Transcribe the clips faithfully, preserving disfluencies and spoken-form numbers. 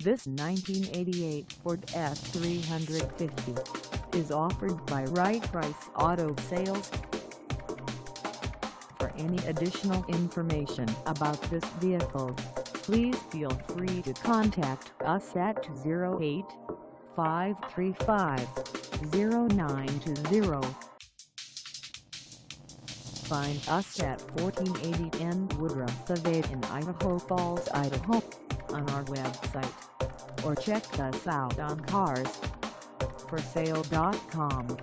This nineteen eighty-eight Ford F three fifty is offered by Right Price Auto Sales. For any additional information about this vehicle, please feel free to contact us at oh eight, five three five, oh nine two zero. Find us at fourteen eighty N Woodruff Ave in Idaho Falls, Idaho, on our website, or check us out on cars for sale dot com.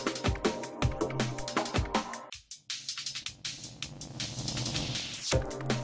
You